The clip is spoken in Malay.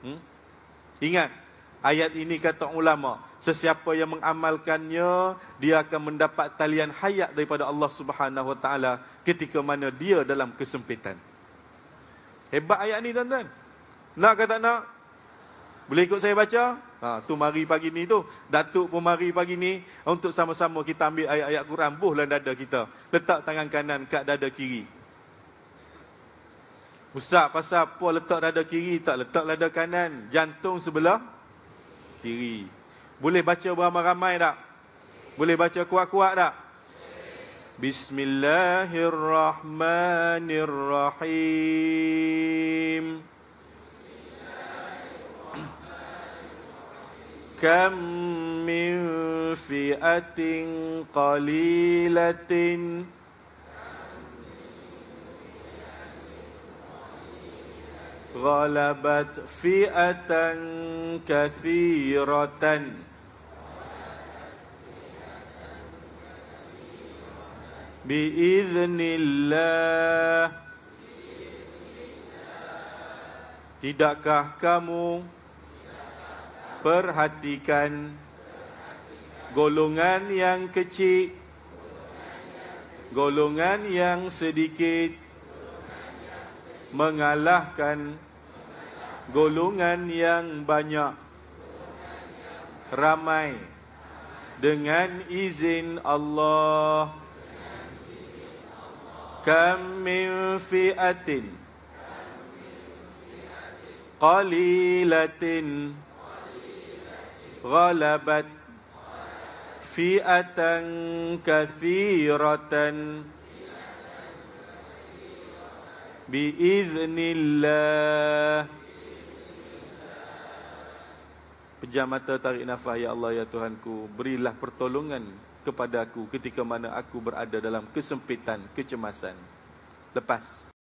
Ingat, ayat ini kata ulama, sesiapa yang mengamalkannya, dia akan mendapat talian hayat daripada Allah Subhanahu Wa Taala ketika mana dia dalam kesempitan. Hebat ayat ni tuan-tuan. Nak ke tak nak? Boleh ikut saya baca? Tu mari pagi ni tu. Datuk pun mari pagi ni untuk sama-sama kita ambil ayat-ayat Quran buh dalam dada kita. Letak tangan kanan kat dada kiri. Ustaz, pasal apa letak dada kiri, tak letak dada kanan? Jantung sebelah kiri. Boleh baca beramai-ramai tak? Boleh baca kuat-kuat tak? Bismillahirrahmanirrahim. Kam min fi'atin qalilatin ghalabat fi'atan kathiratan biiznillah. Tidakkah kamu perhatikan golongan yang kecil, golongan yang sedikit mengalahkan golongan yang banyak, ramai dengan izin Allah. Kam min fi'atin qalilatin ghalabat fi'atan kathiratan biiznillah. Pejam mata, tarik nafas. Ya Allah, ya Tuhanku, berilah pertolongan kepada aku ketika mana aku berada dalam kesempitan, kecemasan. Lepas.